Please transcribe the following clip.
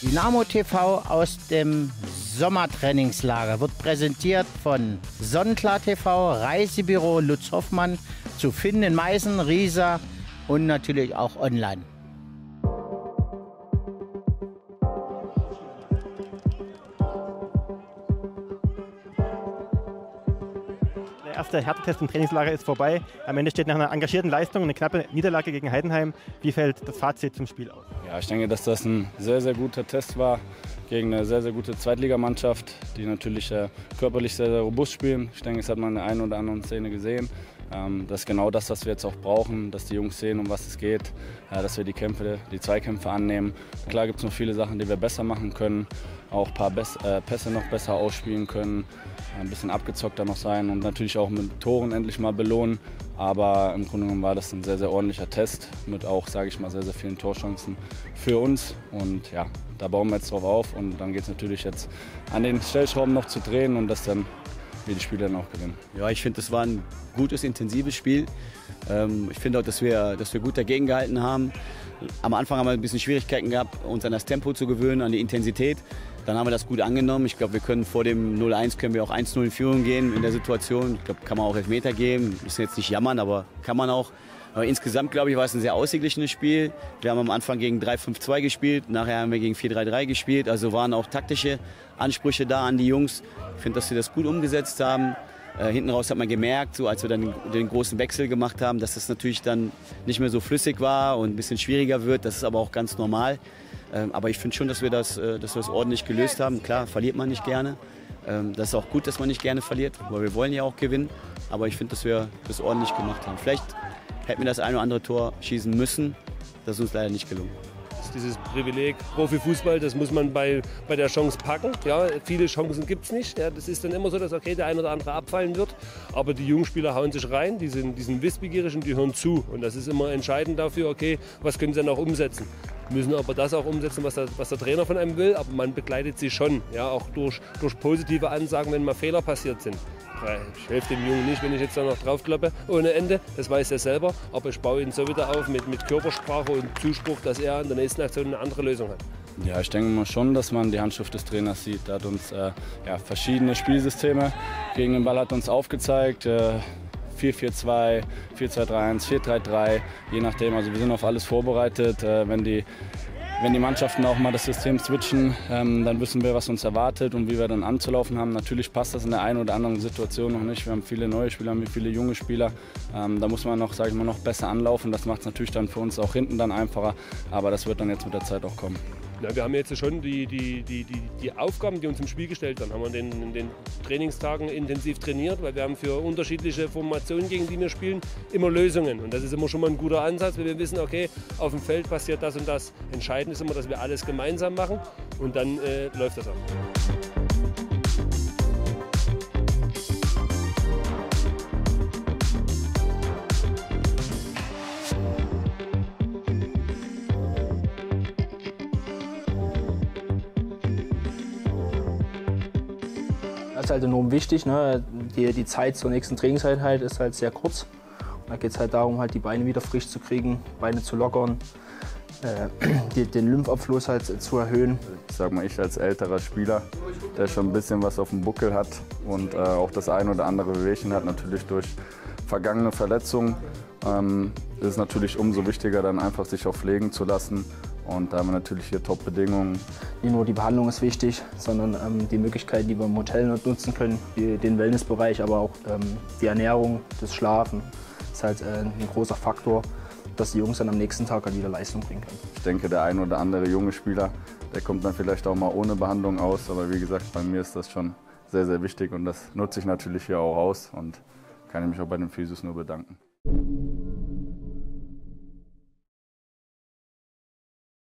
Dynamo TV aus dem Sommertrainingslager wird präsentiert von Sonnenklar TV, Reisebüro Lutz Hoffmann, zu finden in Meißen, Riesa und natürlich auch online. Der erste Härtetest im Trainingslager ist vorbei. Am Ende steht nach einer engagierten Leistung eine knappe Niederlage gegen Heidenheim. Wie fällt das Fazit zum Spiel aus? Ja, ich denke, dass das ein sehr, sehr guter Test war gegen eine sehr, sehr gute Zweitligamannschaft, die natürlich körperlich sehr, sehr robust spielen. Ich denke, das hat man in der einen oder anderen Szene gesehen. Das ist genau das, was wir jetzt auch brauchen, dass die Jungs sehen, um was es geht, dass wir die Zweikämpfe annehmen. Klar gibt es noch viele Sachen, die wir besser machen können, auch ein paar Pässe noch besser ausspielen können, ein bisschen abgezockter noch sein und natürlich auch mit Toren endlich mal belohnen. Aber im Grunde genommen war das ein sehr, sehr ordentlicher Test mit auch, sage ich mal, sehr, sehr vielen Torchancen für uns. Und ja, da bauen wir jetzt drauf auf und dann geht es natürlich jetzt an den Stellschrauben noch zu drehen und das dann wie die Spieler dann auch gewinnen. Ja, ich finde, das war ein gutes, intensives Spiel. Ich finde auch, dass wir gut dagegen gehalten haben. Am Anfang haben wir ein bisschen Schwierigkeiten gehabt, uns an das Tempo zu gewöhnen, an die Intensität. Dann haben wir das gut angenommen. Ich glaube, wir können vor dem 0-1 können wir auch 1-0 in Führung gehen in der Situation. Ich glaube, kann man auch Elfmeter geben. Müssen jetzt nicht jammern, aber kann man auch. Aber insgesamt, glaube ich, war es ein sehr ausgeglichenes Spiel. Wir haben am Anfang gegen 3-5-2 gespielt, nachher haben wir gegen 4-3-3 gespielt. Also waren auch taktische Ansprüche da an die Jungs. Ich finde, dass sie das gut umgesetzt haben. Hinten raus hat man gemerkt, so als wir dann den großen Wechsel gemacht haben, dass das natürlich dann nicht mehr so flüssig war und ein bisschen schwieriger wird. Das ist aber auch ganz normal. Aber ich finde schon, dass wir das ordentlich gelöst haben. Klar, verliert man nicht gerne. Das ist auch gut, dass man nicht gerne verliert, weil wir wollen ja auch gewinnen. Aber ich finde, dass wir das ordentlich gemacht haben. Vielleicht hätten wir das ein oder andere Tor schießen müssen. Das ist uns leider nicht gelungen. Dieses Privileg Profifußball, das muss man bei der Chance packen. Ja, viele Chancen gibt es nicht. Ja, das ist dann immer so, dass okay, der ein oder andere abfallen wird. Aber die jungen Spieler hauen sich rein, die sind wissbegierig und die hören zu. Und das ist immer entscheidend dafür, okay, was können sie dann auch umsetzen. Müssen aber das auch umsetzen, was der Trainer von einem will. Aber man begleitet sie schon, ja, auch durch positive Ansagen, wenn mal Fehler passiert sind. Ich helfe dem Jungen nicht, wenn ich jetzt da noch draufklappe ohne Ende, das weiß er selber. Aber ich baue ihn so wieder auf mit Körpersprache und Zuspruch, dass er in der nächsten Aktion eine andere Lösung hat. Ja, ich denke mal schon, dass man die Handschrift des Trainers sieht. Er hat uns verschiedene Spielsysteme gegen den Ball hat uns aufgezeigt. 4-4-2, 4-2-3-1, 4-3-3, je nachdem. Also wir sind auf alles vorbereitet. Wenn die Mannschaften auch mal das System switchen, dann wissen wir, was uns erwartet und wie wir dann anzulaufen haben. Natürlich passt das in der einen oder anderen Situation noch nicht. Wir haben viele neue Spieler, haben viele junge Spieler. Da muss man noch, sage ich mal, noch besser anlaufen. Das macht es natürlich dann für uns auch hinten dann einfacher. Aber das wird dann jetzt mit der Zeit auch kommen. Ja, wir haben jetzt schon die Aufgaben, die uns im Spiel gestellt werden, haben wir in den Trainingstagen intensiv trainiert, weil wir haben für unterschiedliche Formationen, gegen die wir spielen, immer Lösungen. Und das ist immer schon mal ein guter Ansatz, weil wir wissen, okay, auf dem Feld passiert das und das. Entscheidend ist immer, dass wir alles gemeinsam machen und dann läuft das auch. Das ist halt enorm wichtig. Ne? Die Zeit zur nächsten Trainingseinheit ist halt sehr kurz. Und da geht es halt darum, halt die Beine wieder frisch zu kriegen, Beine zu lockern, den Lymphabfluss halt zu erhöhen. Ich sag mal, ich als älterer Spieler, der schon ein bisschen was auf dem Buckel hat und auch das ein oder andere Wehwehchen hat, natürlich durch vergangene Verletzungen, ist es natürlich umso wichtiger, dann einfach sich auch pflegen zu lassen. Und da haben wir natürlich hier Top-Bedingungen. Nicht nur die Behandlung ist wichtig, sondern die Möglichkeiten, die wir im Hotel nutzen können, den Wellnessbereich, aber auch die Ernährung, das Schlafen, ist halt ein großer Faktor, dass die Jungs dann am nächsten Tag halt wieder Leistung bringen können. Ich denke, der ein oder andere junge Spieler, der kommt dann vielleicht auch mal ohne Behandlung aus. Aber wie gesagt, bei mir ist das schon sehr, sehr wichtig und das nutze ich natürlich hier auch aus und kann mich auch bei den Physios nur bedanken.